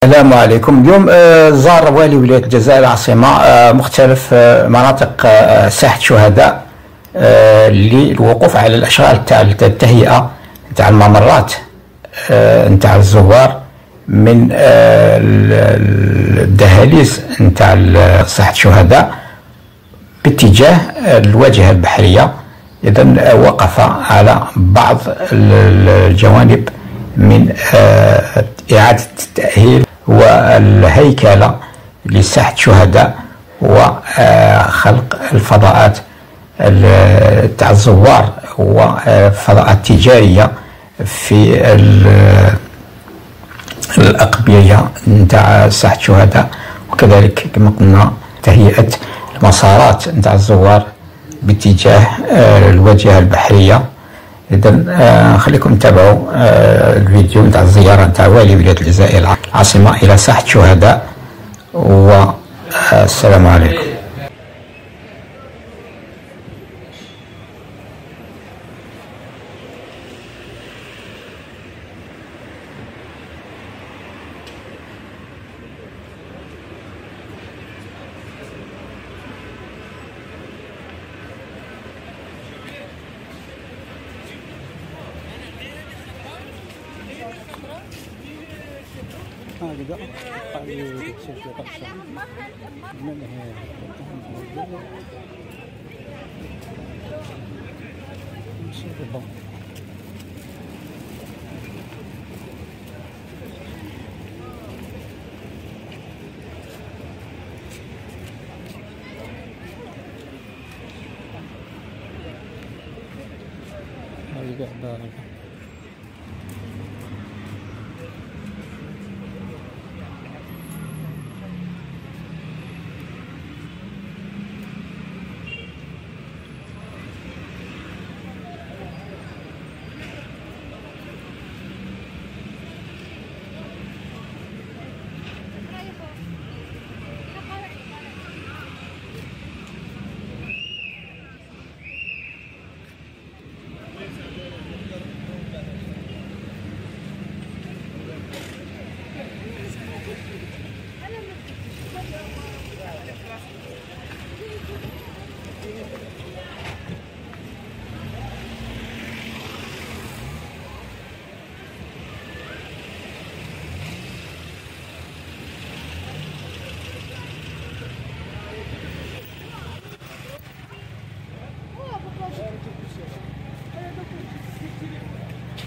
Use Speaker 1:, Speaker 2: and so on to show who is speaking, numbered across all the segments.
Speaker 1: السلام عليكم. اليوم زار والي ولاية الجزائر العاصمة مختلف مناطق ساحة شهداء للوقوف على الأشغال تاع التهيئة تاع الممرات نتاع الزوار من الدهاليز نتاع ساحة شهداء باتجاه الواجهة البحرية. إذن وقف على بعض الجوانب من إعادة التأهيل والهيكلة لساحة شهداء وخلق الفضاءات تاع الزوار وفضاءات تجارية في الأقبية نتاع ساحة شهداء، وكذلك كما قلنا تهيئة المسارات نتاع الزوار باتجاه الواجهة البحرية. إذا خليكم تتابعوا الفيديو نتاع الزيارة نتاع والي ولاية الجزائر العاصمة إلى ساحة شهداء، والسلام عليكم.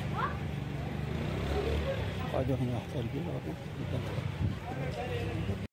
Speaker 2: قاعدة هنا تحت البيت.